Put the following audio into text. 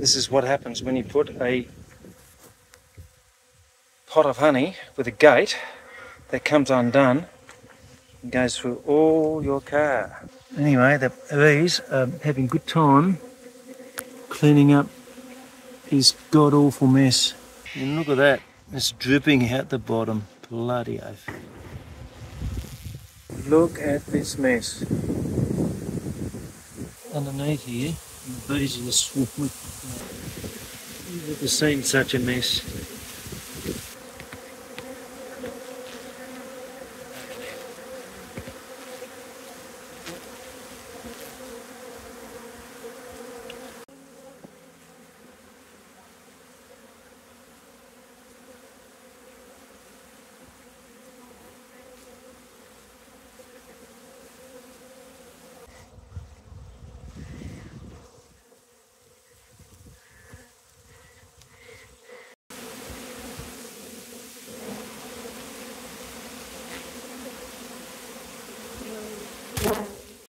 This is what happens when you put a pot of honey with a gate that comes undone and goes through all your car. Anyway, the bees are having good time cleaning up this god-awful mess. And look at that, it's dripping out the bottom. Bloody oath. Look at this mess. Underneath here, the bees are swarming. You've never seen such a mess.